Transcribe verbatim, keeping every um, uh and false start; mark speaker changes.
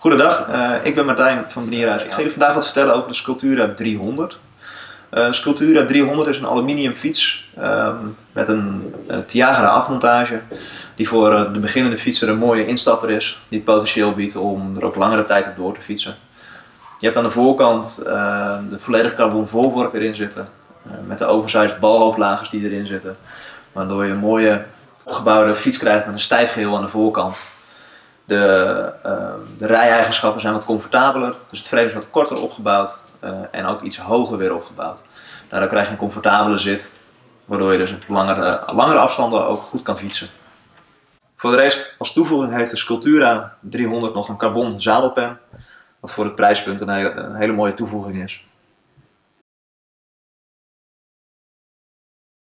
Speaker 1: Goedendag, uh, ik ben Martijn van Benierhuis. Ik ga jullie vandaag wat vertellen over de Sculptura driehonderd. Uh, Sculptura driehonderd is een aluminium fiets uh, met een uh, Tiagra afmontage die voor uh, de beginnende fietser een mooie instapper is, die het potentieel biedt om er ook langere tijd op door te fietsen. Je hebt aan de voorkant uh, de volledige carbon voorvork erin zitten, uh, met de oversized balhoofdlagers die erin zitten, waardoor je een mooie opgebouwde fiets krijgt met een stijf geheel aan de voorkant. De, uh, de rij-eigenschappen zijn wat comfortabeler, dus het frame is wat korter opgebouwd uh, en ook iets hoger weer opgebouwd. Daardoor krijg je een comfortabele zit, waardoor je dus op langere, langere afstanden ook goed kan fietsen. Voor de rest, als toevoeging heeft de Sculptura driehonderd nog een carbon zadelpen, wat voor het prijspunt een hele, een hele mooie toevoeging is.